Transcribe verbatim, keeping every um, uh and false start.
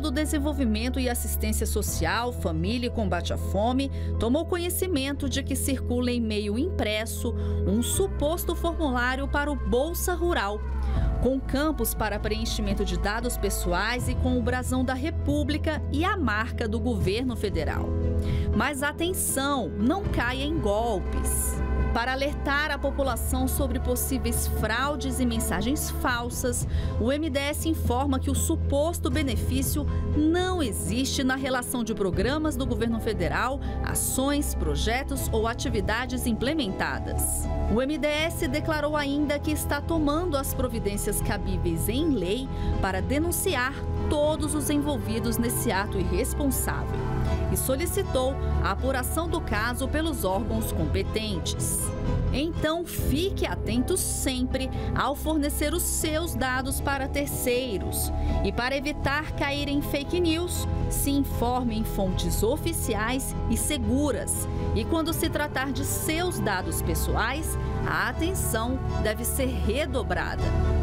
do Desenvolvimento e Assistência Social, Família e Combate à Fome tomou conhecimento de que circula em meio impresso um suposto formulário para o Bolsa Rural, com campos para preenchimento de dados pessoais e com o brasão da República e a marca do governo federal. Mas atenção, não caia em golpes. Para alertar a população sobre possíveis fraudes e mensagens falsas, o M D S informa que o suposto benefício não existe na relação de programas do governo federal, ações, projetos ou atividades implementadas. O M D S declarou ainda que está tomando as providências cabíveis em lei para denunciar todos os envolvidos nesse ato irresponsável e solicitou a apuração do caso pelos órgãos competentes. Então, fique atento sempre ao fornecer os seus dados para terceiros. E para evitar cair em fake news, se informe em fontes oficiais e seguras. E quando se tratar de seus dados pessoais, a atenção deve ser redobrada.